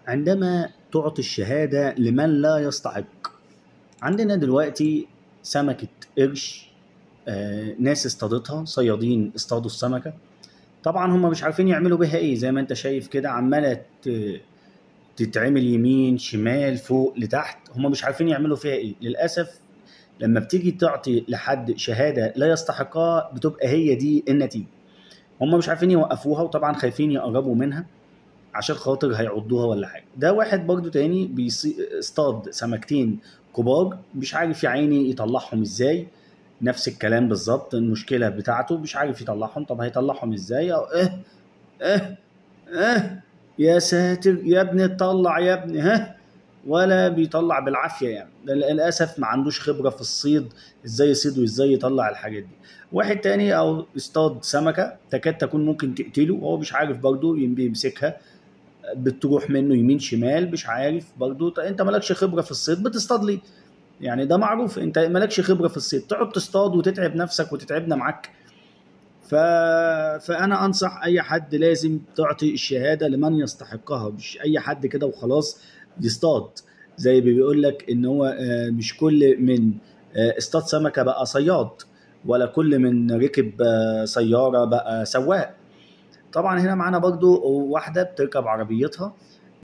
عندما تعطي الشهادة لمن لا يستحق. عندنا دلوقتي سمكة قرش، ناس اصطادتها، صيادين اصطادوا السمكة. طبعا هم مش عارفين يعملوا بيها ايه، زي ما انت شايف كده عمالة تتعمل يمين شمال فوق لتحت، هم مش عارفين يعملوا فيها ايه للأسف. لما بتيجي تعطي لحد شهادة لا يستحقها بتبقى هي دي النتيجة. هم مش عارفين يوقفوها، وطبعا خايفين يقربوا منها عشان خاطر هيعضوها ولا حاجه. ده واحد برضو تاني بيصطاد سمكتين كبار، مش عارف يا عيني يطلعهم ازاي. نفس الكلام بالظبط، المشكله بتاعته مش عارف يطلعهم. طب هيطلعهم ازاي؟ أو اه اه يا ساتر يا ابني اطلع يا ابني، ها. ولا بيطلع بالعافيه يعني، للاسف ما عندوش خبره في الصيد، ازاي يصيد وازاي يطلع الحاجات دي. واحد تاني او اصطاد سمكه تكاد تكون ممكن تقتله، وهو مش عارف برضه بيمسكها، بتروح منه يمين شمال مش عارف برضو. انت مالكش خبره في الصيد بتصطاد لي؟ يعني ده معروف، انت مالكش خبره في الصيد تقعد تصطاد وتتعب نفسك وتتعبنا معاك. ف... فانا انصح اي حد لازم تعطي الشهاده لمن يستحقها، مش اي حد كده وخلاص يصطاد. زي بيقول لك ان هو مش كل من اصطاد سمكه بقى صياد، ولا كل من ركب سياره بقى سواق. طبعا هنا معانا برضو واحدة بتركب عربيتها،